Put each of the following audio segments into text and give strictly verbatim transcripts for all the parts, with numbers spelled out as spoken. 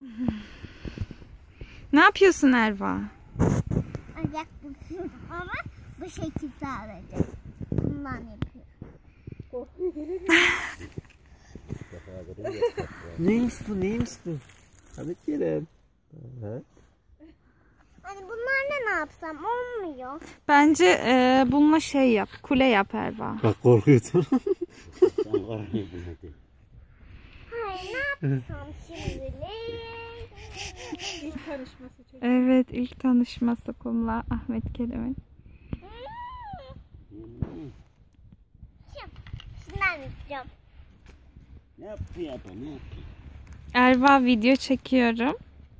Ne yapıyorsun Erva? Ancak bu ama bu şekil sadece. Bundan yapıyorum. Neymiş bu? Neymiş bu? Hadi Kerem. Evet. Hani bunlarla ne yapsam olmuyor. Bence e, bununla şey yap. Kule yap Erva. Bak korkuyorsun. Hayır ne yapsam şimdi? İlk karışması çocuk. Evet, ilk tanışması kumla Ahmet Kerem'in. Şimdi ben yapacağım. Ne yaptı ya da ne yaptı? Erva, video çekiyorum.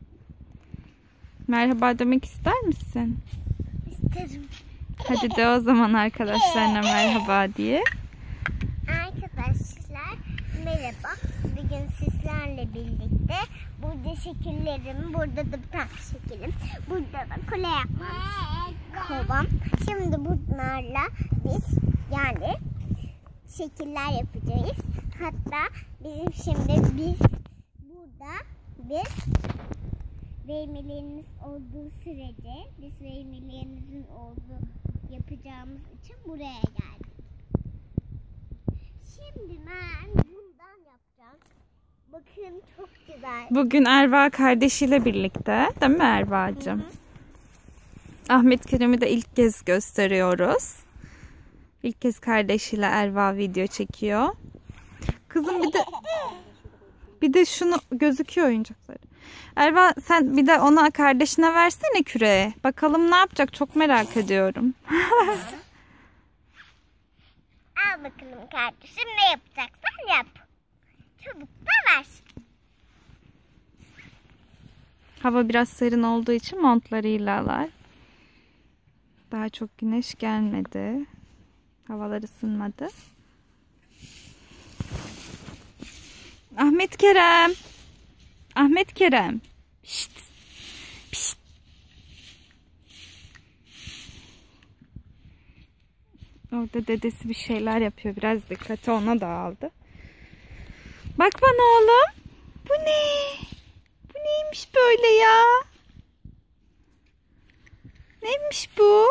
Merhaba demek ister misin? İsterim. Hadi de o zaman arkadaşlarına merhaba diye. Arkadaşlar merhaba. Bugün sizlerle birlikte burada şekillerim, burada da bir tane şekilim, burada da kule yapmam kovam. Şimdi bunlarla biz yani şekiller yapacağız. Hatta bizim şimdi biz burada bir vehmilerimiz olduğu sürece biz vehmilerimizin olduğu yapacağımız için buraya geldik. Şimdi ben bundan yapacağım. Bakın çok güzel. Bugün Erva kardeşiyle birlikte, değil mi Erva'cığım? Hı hı. Ahmet Kerem'i de ilk kez gösteriyoruz. İlk kez kardeşiyle Erva video çekiyor. Kızım bir de bir de şunu gözüküyor oyuncakları. Erva sen bir de ona kardeşine versene küreği. Bakalım ne yapacak, çok merak ediyorum. Al bakalım kardeşim, ne yapacaksan yap. Çabuk da ver. Hava biraz serin olduğu için montlarıylalar. Daha çok güneş gelmedi. Havalar ısınmadı. Ahmet Kerem. Ahmet Kerem. Pişt. Pişt. Orada dedesi bir şeyler yapıyor. Biraz dikkati ona dağıldı. Bak bana oğlum. Bu ne? Bu neymiş böyle ya? Neymiş bu?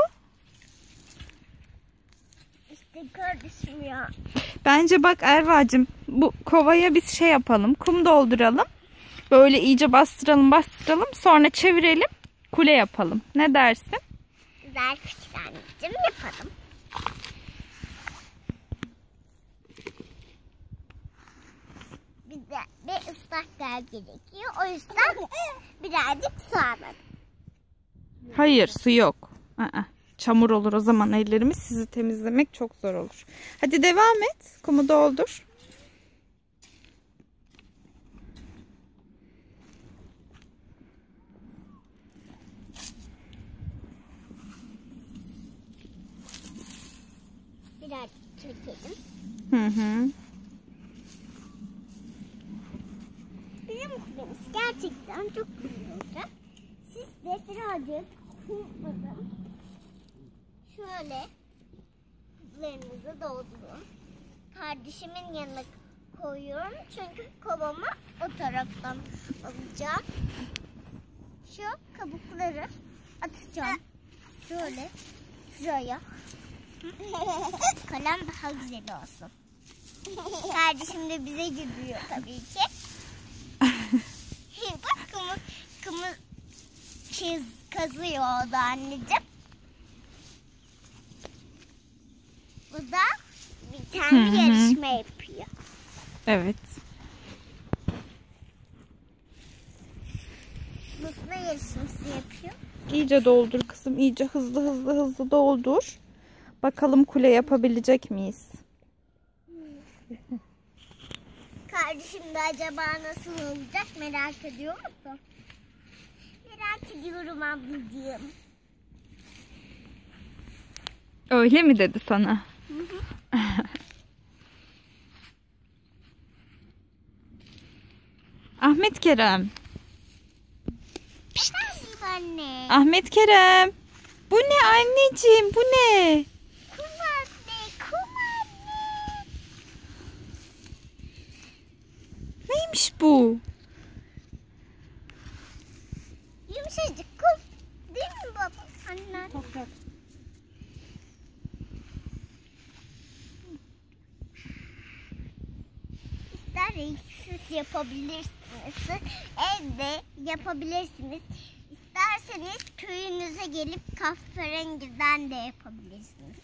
İşte kardeşim ya. Bence bak Erva'cığım, bu kovaya biz şey yapalım. Kum dolduralım. Böyle iyice bastıralım bastıralım. Sonra çevirelim. Kule yapalım. Ne dersin? Güzel küçük anneciğim, yapalım. Bize bir ıslak yer gerekiyor. O yüzden birazcık su alalım. Hayır, su yok. Aa, çamur olur o zaman ellerimiz. Sizi temizlemek çok zor olur. Hadi devam et. Kumu doldur. Birazcık çekelim. Hı hı. Bizim kulemiz gerçekten çok güzel olacak. Siz de birazcık kumladım. Şöyle kuzularınızı doldurun. Kardeşimin yanına koyuyorum çünkü kovamı o taraftan alacağım. Şu kabukları atacağım. Şöyle şuraya. Kalem daha güzel olsun. Kardeşim de bize gülüyor tabii ki. Bak kumu, kumu çiz, kazıyor o da anneciğim. Bu da bir tane Hı hı. yarışma yapıyor. Evet. Bu da yarışması yapıyor. İyice doldur kızım. İyice hızlı hızlı hızlı doldur. Bakalım kule yapabilecek miyiz? Kardeşim de acaba nasıl olacak merak ediyor musun? Merak ediyorum ablacığım. Öyle mi dedi sana? Hı hı. Ahmet Kerem. Efendim anne. Ahmet Kerem. Bu ne anneciğim? Bu ne? Kum anne, kum anne. Neymiş bu? Yumuşacık kum. Değil mi baba? Anne. Toprak. İsterseniz yapabilirsiniz. Evde yapabilirsiniz. İsterseniz köyünüze gelip kahverengiden de yapabilirsiniz.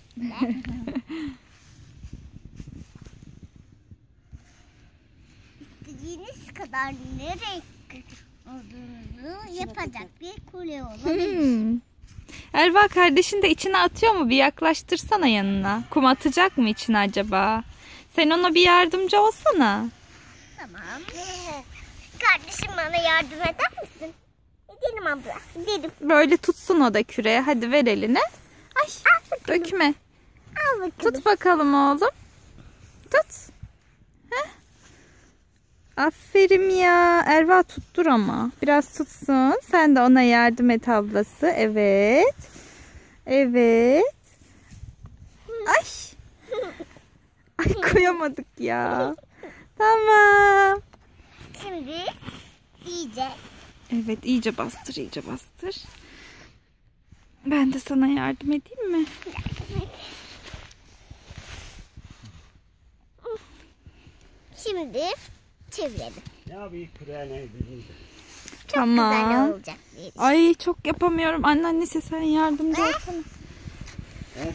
İstediğiniz kadar ne renk olduğunuzu yapacak bir kule olabilir. Hmm. Erva kardeşin de içine atıyor mu? Bir yaklaştırsana yanına. Kum atacak mı içine acaba? Sen ona bir yardımcı olsana. Tamam. Kardeşim bana yardım eder misin? Gidelim abla. Gidelim. Böyle tutsun o da küreye. Hadi ver eline. Ay dökme. Al bakalım. Tut bakalım oğlum. Tut. Heh. Aferin ya. Erva tuttur ama. Biraz tutsun. Sen de ona yardım et ablası. Evet. Evet. Ay. Ay koyamadık ya. Tamam. Şimdi iyice. Evet iyice bastır iyice bastır. Ben de sana yardım edeyim mi? Şimdi çevirelim. Ya bir küreğine bilmiyorum. Çok Tamam. güzel olacak diye. Ay çok yapamıyorum. Anneannesi sen yardımcı olsana. Evet.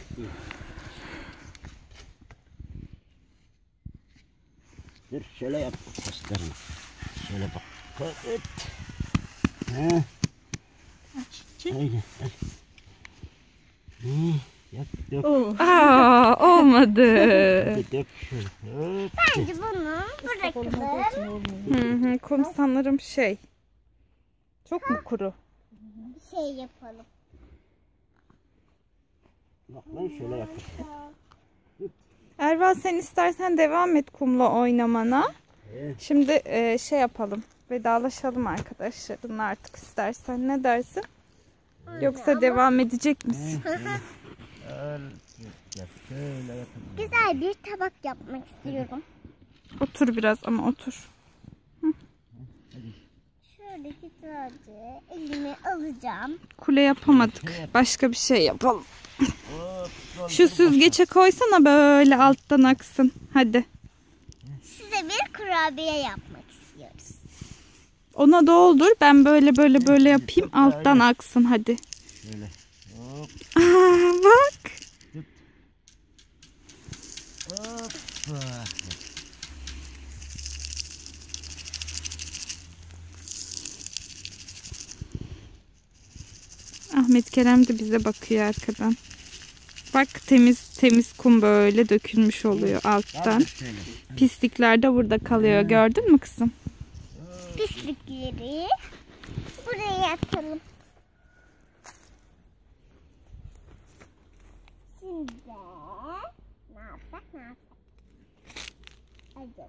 Dur şöyle yap. Göstereyim. Şöyle bak. Evet. He. Aynen. Hı, yap, dök. Aa, olmadı. Hadi dök şöyle. Hop. Bence bunu bırakalım. Hı hı, kum sanırım şey. Çok mu kuru? Şey yapalım. Bak lan şöyle yap. Erva sen istersen devam et kumla oynamana. Evet. Şimdi e, şey yapalım. Vedalaşalım arkadaşlarınla artık istersen. Ne dersin? Yoksa devam edecek misin? Şöyle yap. Şöyle yap. Güzel bir tabak yapmak istiyorum. Otur biraz ama otur. Şöyle güzelce elime alacağım. Kule yapamadık. Başka bir şey yapalım. Hop. Şu süzgece koysana böyle alttan aksın. Hadi. Size bir kurabiye yapmak istiyoruz. Ona doldur. Ben böyle böyle böyle yapayım. Alttan aksın hadi. Şöyle. Hop. Aa, bak. Hoppa. Ahmet Kerem de bize bakıyor arkadan. Bak temiz temiz kum böyle dökülmüş oluyor alttan. Şöyle. Pislikler de burada kalıyor. Gördün mü kızım? Pislikleri buraya atalım. Şimdi ne yapsak ne yapsak? Hadi.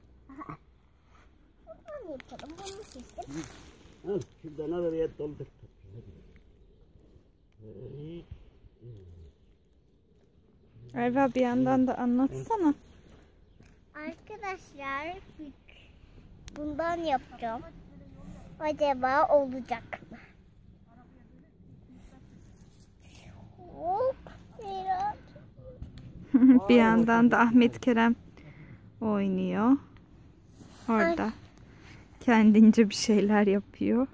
Bunu yapalım. Bunu seçtim. Al şuradan al oraya doldur. Erva bir yandan da anlatsana. Arkadaşlar bundan yapacağım. Acaba olacak mı? Hop, biraz. Bir yandan da Ahmet Kerem oynuyor. Orada. Kendince bir şeyler yapıyor.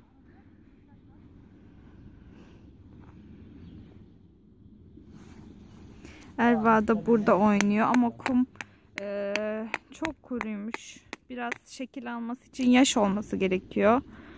Erva da burada oynuyor ama kum eee, çok kuruymuş. Biraz şekil alması için yaş olması gerekiyor.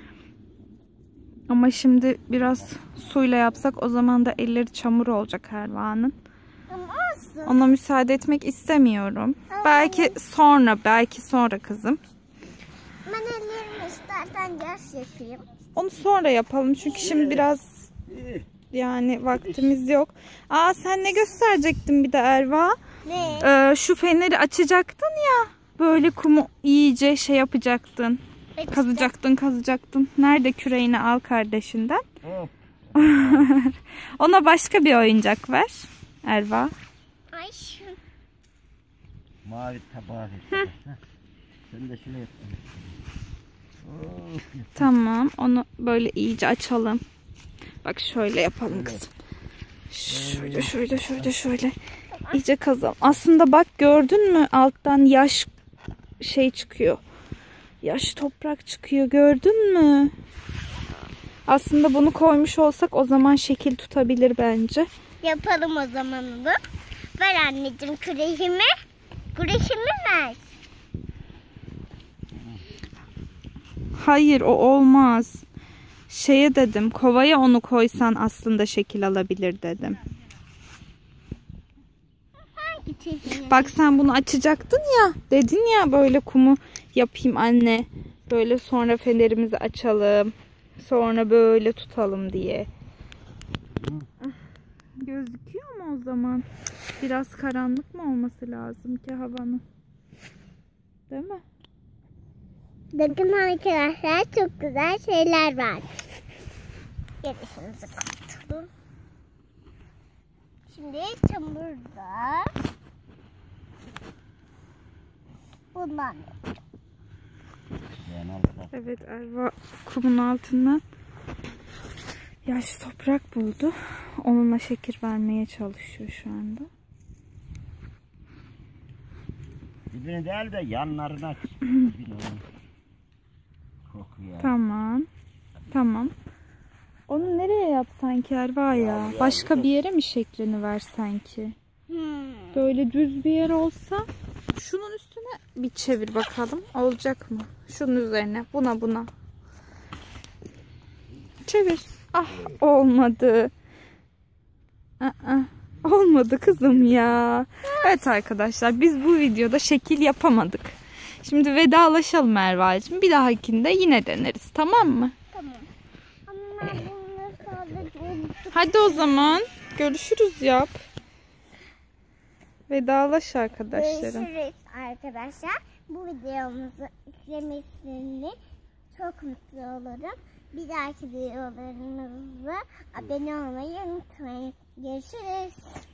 Ama şimdi biraz suyla yapsak o zaman da elleri çamur olacak Erva'nın. Ama olsun. Ona müsaade etmek istemiyorum. Belki sonra, belki sonra kızım. Ben ellerimi istersen yaş yapayım. Onu sonra yapalım çünkü şimdi biraz yani vaktimiz yok. Aa sen ne gösterecektin bir de Erva? Ne? Ee, şu feneri açacaktın ya. Böyle kumu iyice şey yapacaktın. Kazacaktın, kazacaktın. Nerede küreğini al kardeşinden. Hop. Ona başka bir oyuncak ver Erva. Ay şu. Mavi tabağı ver. Sen de şunu yap. Hop. Tamam, onu böyle iyice açalım. Bak şöyle yapalım kızım. Şöyle şöyle şöyle şöyle. İyice kazalım. Aslında bak gördün mü alttan yaş şey çıkıyor. Yaş toprak çıkıyor, gördün mü? Aslında bunu koymuş olsak o zaman şekil tutabilir bence. Yapalım o zaman onu. Ver anneciğim küreğimi. Küreğimi ver. Hayır, o olmaz. Şeye dedim, kovaya onu koysan aslında şekil alabilir dedim. Bak sen bunu açacaktın ya. Dedin ya böyle kumu yapayım anne. Böyle sonra fenerimizi açalım. Sonra böyle tutalım diye. Gözüküyor mu o zaman? Biraz karanlık mı olması lazım ki havanın? Değil mi? Bakın arkadaşlar çok güzel şeyler var. Yarışımızı kapatalım. Şimdi çamurda bundan. Evet, Erva kumun altından yaş toprak buldu. Onunla şekil vermeye çalışıyor şu anda. Dibine değil de yanlarına aç. Kokuyor. Tamam. Tamam. Onu nereye yapsan ki Erva ya? Başka bir yere mi şeklini versen ki? Hmm. Böyle düz bir yer olsa şunun üstüne bir çevir bakalım. Olacak mı? Şunun üzerine. Buna buna. Çevir. Ah, olmadı. Aa, olmadı kızım ya. Evet arkadaşlar, biz bu videoda şekil yapamadık. Şimdi vedalaşalım Erva'cığım. Bir dahakinde yine deneriz, tamam mı? Tamam. Ama ben bunu sadece unuttum. Hadi o zaman görüşürüz yap. Vedalaş arkadaşlarım. Görüşürüz arkadaşlar. Bu videomuzu izlemesini çok mutlu olurum. Bir dahaki videolarımıza abone olmayı unutmayın. Görüşürüz.